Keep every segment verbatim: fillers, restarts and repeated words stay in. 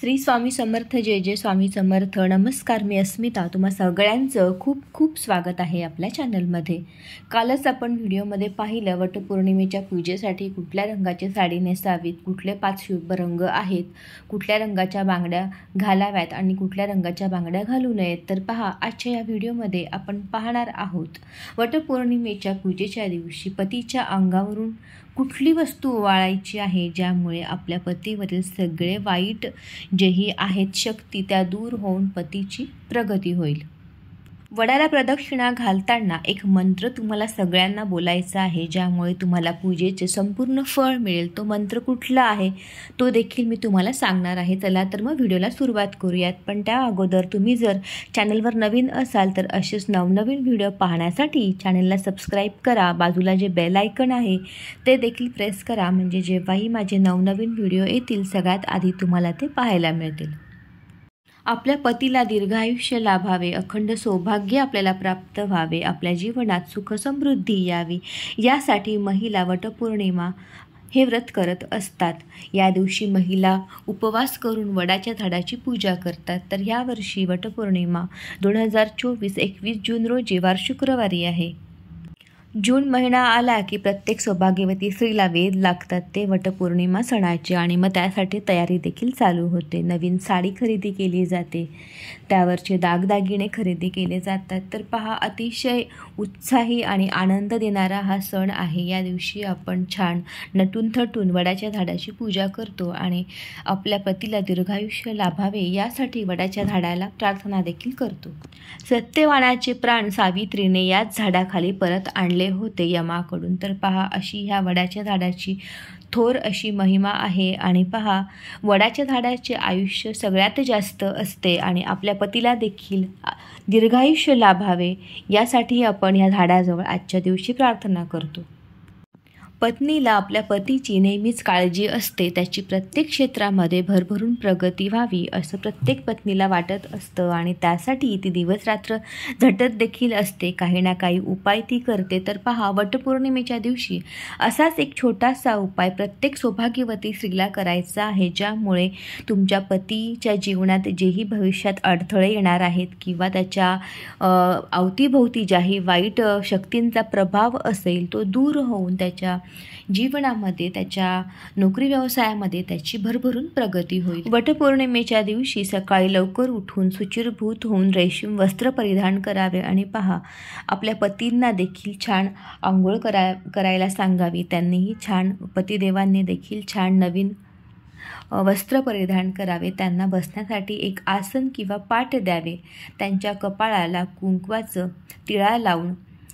श्री स्वामी समर्थ, जय जय स्वामी समर्थ. नमस्कार, मी अस्मिता. तुम्हा सगळ्यांचं खूप खूप स्वागत आहे आपल्या चॅनलमध्ये. कालच आपण व्हिडिओमध्ये पाहिलं वटपौर्णिमेच्या पूजेसाठी कुठल्या रंगाची साडी नेसावीत, कुठले पाच शुभ रंग आहेत, कुठल्या रंगाच्या बांगड्या घालाव्यात आणि कुठल्या रंगाच्या बांगड्या घालू नयेत. तर पहा, आजच्या या व्हिडिओमध्ये आपण पाहणार आहोत वटपौर्णिमेच्या पूजेच्या दिवशी पतीच्या अंगावरून कुठली वस्तू ओवाळायची आहे, ज्यामुळे आपल्या पतीवरील सगळे वाईट जेही आहेत शक्ती त्या दूर होऊन पतीची प्रगती होईल. वडाला प्रदक्षिणा घालताना एक मंत्र तुम्हाला सगळ्यांना बोलायचा आहे, ज्यामुळे तुम्हाला पूजेचे संपूर्ण फळ मिळेल. तो मंत्र कुठला आहे तो देखील मी तुम्हाला सांगणार आहे. चला तर मग व्हिडिओला सुरुवात करूयात. पण त्या अगोदर तुम्ही जर चॅनलवर नवीन असाल तर असेच नवनवीन व्हिडिओ पाहण्यासाठी चॅनलला सबस्क्राईब करा. बाजूला जे बेल आयकन आहे ते देखील प्रेस करा, म्हणजे जेव्हाही माझे नवनवीन व्हिडिओ येतील सगळ्यात आधी तुम्हाला ते पाहायला मिळतील. आपल्या पतीला दीर्घायुष्य लाभावे, अखंड सौभाग्य आपल्याला प्राप्त व्हावे, आपल्या जीवनात सुख समृद्धी यावी, यासाठी महिला वटपौर्णिमा हे व्रत करत असतात. या दिवशी महिला उपवास करून वडाच्या झाडाची पूजा करतात. तर यावर्षी वटपौर्णिमा दोन हजार चोवीस एकवीस जून रोजी वार शुक्रवारी आहे. जून महिना आला की प्रत्येक सौभाग्यवती स्त्रीला वेध लागतात ते वटपौर्णिमा सणाचे, आणि मग त्यासाठी तयारी देखील चालू होते. नवीन साडी खरेदी केली जाते, त्यावरचे दागदागिने खरेदी केले जातात. तर पहा, अतिशय उत्साही आणि आनंद देणारा हा सण आहे. या दिवशी आपण छान नटून थटून वडाच्या झाडाची पूजा करतो आणि आपल्या पतीला दीर्घायुष्य लाभावे यासाठी वडाच्या झाडाला प्रार्थना देखील करतो. सत्यवानाचे प्राण सावित्रीने याच झाडाखाली परत आणले होते यमाकडून. तर पहा, अशी ह्या वडाच्या झाडाची थोर अशी महिमा आहे. आणि पहा, वडाच्या झाडाचे आयुष्य सगळ्यात जास्त असते आणि आपल्या पतीला देखील दीर्घायुष्य लाभावे यासाठी आपण ह्या झाडाजवळ आजच्या दिवशी प्रार्थना करतो. पत्नीला आपल्या पतीची नेहमीच काळजी असते, त्याची प्रत्येक क्षेत्रामध्ये भरभरून प्रगती व्हावी असं प्रत्येक पत्नीला वाटत असतं आणि त्यासाठी ती दिवसरात्र झटत देखील असते. काही ना काही उपाय ती करते. तर पहा, वटपौर्णिमेच्या दिवशी असाच एक छोटासा उपाय प्रत्येक सौभाग्यवती स्त्रीला करायचा आहे, ज्यामुळे तुमच्या पतीच्या जीवनात जेही भविष्यात अडथळे येणार आहेत किंवा त्याच्या अवतीभोवती ज्याही वाईट शक्तींचा प्रभाव असेल तो दूर होऊन त्याच्या जीवनामध्ये, त्याच्या नोकरी व्यवसायामध्ये त्याची भरभरून प्रगती होईल. वटपौर्णिमेच्या दिवशी सकाळी लवकर उठून शुचिर्भूत होऊन रेशीम वस्त्र परिधान करावे आणि पहा, आपल्या पतींना देखील छान आंघोळ करा करायला सांगावी. त्यांनीही छान, पतिदेवांनी देखील छान नवीन वस्त्र परिधान करावे. त्यांना बसण्यासाठी एक आसन किंवा पाट द्यावे. त्यांच्या कपाळाला कुंकवाचं टिळा लावून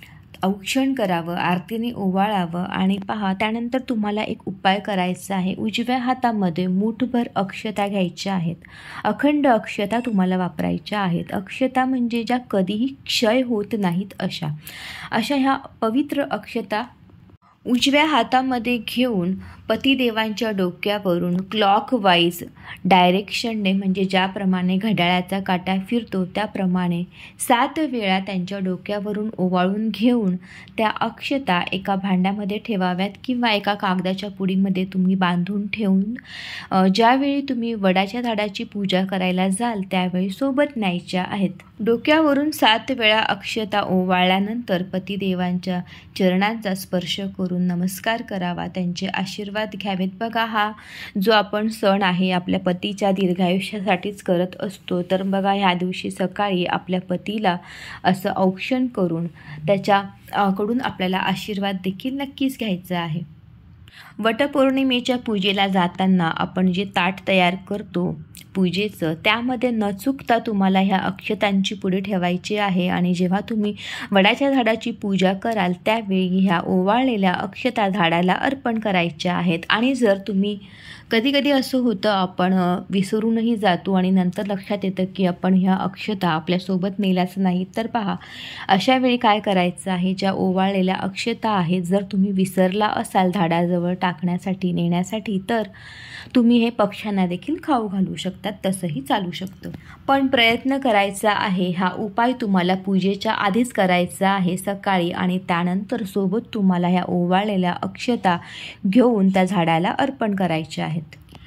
औक्षण करावं, आरतीने ओवाळावं. आणि पहा, त्यानंतर तुम्हाला एक उपाय करायचा आहे. उजव्या हातामध्ये मूठभर अक्षता घ्यायच्या आहेत. अखंड अक्षता तुम्हाला वापरायच्या आहेत. अक्षता म्हणजे ज्या कधीही क्षय होत नाहीत अशा अशा ह्या पवित्र अक्षता उजव्या हातामध्ये घेऊन पतिदेवांच्या डोक्यावरून क्लॉकवाईज डायरेक्शनने, म्हणजे ज्याप्रमाणे घड्याळाचा काटा फिरतो त्याप्रमाणे सात वेळा त्यांच्या डोक्यावरून ओवाळून घेऊन त्या अक्षता एका भांड्यामध्ये ठेवाव्यात किंवा एका कागदाच्या पुडीमध्ये तुम्ही बांधून ठेवून ज्यावेळी तुम्ही वडाच्या झाडाची पूजा करायला जाल त्यावेळी सोबत न्यायच्या आहेत. डोक्यावरून सात वेळा अक्षता ओवाळल्यानंतर पतिदेवांच्या चरणांचा स्पर्श करून नमस्कार करावा, त्यांचे आशीर्वाद घ्यावेत. बघा, हा जो आपण सण आहे आपल्या पतीच्या दीर्घायुष्यासाठीच करत असतो. तर बघा, ह्या दिवशी सकाळी आपल्या पतीला असं औक्षण करून त्याच्या कडून आपल्याला आशीर्वाद देखील नक्कीच घ्यायचा आहे. वटपौर्णिमेच्या पूजेला जाताना आपण जे ताट तयार करतो पूजेचं, त्यामध्ये न चुकता तुम्हाला ह्या अक्षतांची पुढे ठेवायची आहे. आणि जेव्हा तुम्ही वडाच्या झाडाची पूजा कराल त्यावेळी ह्या ओवाळलेल्या अक्षता झाडाला अर्पण करायच्या आहेत. आणि जर तुम्ही, कधी कधी असं होतं आपण विसरूनही जातो आणि नंतर लक्षात येतं की आपण ह्या अक्षता आपल्यासोबत नेल्याच नाही. तर पहा, अशा वेळी काय करायचं आहे, ज्या ओवाळलेल्या अक्षता आहेत जर तुम्ही विसरला असाल झाडाजवळ टाकण्यासाठी, नेण्यासाठी, तर तुम्ही हे पक्ष्यांना देखील खाऊ घालू शकतात, तसंही चालू शकतं. पण प्रयत्न करायचा आहे, हा उपाय तुम्हाला पूजेच्या आधीच करायचा आहे सकाळी, आणि त्यानंतर सोबत तुम्हाला ह्या ओवाळलेल्या अक्षता घेऊन त्या झाडाला अर्पण करायच्या आहेत.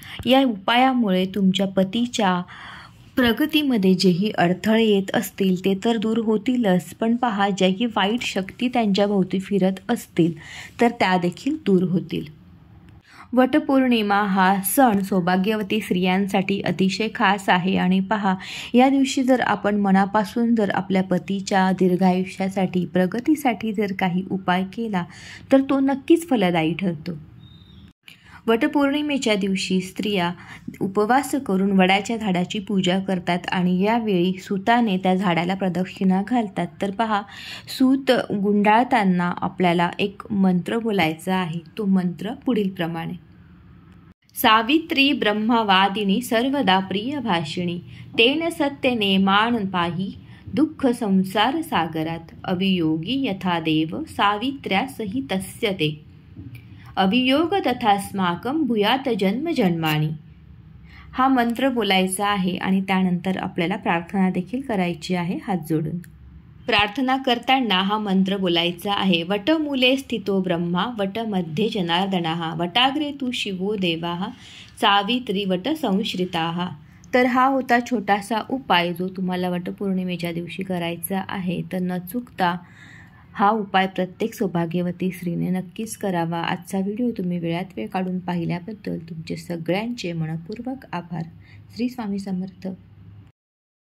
या उपायामुळे तुमच्या पतीच्या प्रगतीमध्ये जेही अडथळे येत असतील ते तर दूर होतीलच, पण पहा ज्याही वाईट शक्ती त्यांच्या भोवती फिरत असतील तर त्या देखील दूर होतील. वटपौर्णिमा हा सण सौभाग्यवती स्त्रियांसाठी अतिशय खास आहे आणि पहा या दिवशी जर आपण मनापासून जर आपल्या पतीच्या दीर्घायुष्यासाठी प्रगतीसाठी जर काही उपाय केला तर तो नक्कीच फलदायी ठरतो. वटपौर्णिमेच्या दिवशी स्त्रिया उपवास करून वडाच्या झाडाची पूजा करतात आणि यावेळी सुताने त्या झाडाला प्रदक्षिणा घालतात. तर पहा सूत गुंडाळताना आपल्याला एक मंत्र बोलायचा आहे. तो मंत्र पुढील प्रमाणे: सावित्री ब्रह्मवादिनी सर्वदा प्रिय भाषिणी तेन सत्य नेमाण पाही दुःख संसार सागरात अवियोगी यथा देव सावित्र्या सहितस्य ते अवियोग तथास्माकं भूयात जन्म जन्मानी. हा मंत्र बोलायचा आहे आणि त्यानंतर आपल्याला प्रार्थना देखील करायची आहे हात जोडून. प्रार्थना करताना हा मंत्र बोलायचा आहे: वटमूले स्थितो ब्रह्मा वटमध्ये जनार्दनः वटाग्रे तू शिवो देवाः सावित्री वट संश्रिताः. तर हा होता छोटासा उपाय जो तुम्हाला वटपौर्णिमेच्या दिवशी करायचा आहे. तर न चुकता हा उपाय प्रत्येक सौभाग्यवती स्त्रीने नक्कीच करावा. आजचा व्हिडिओ तुम्ही वेळात वेळ काढून पाहिल्याबद्दल तुमचे सगळ्यांचे मनपूर्वक आभार. श्री स्वामी समर्थ.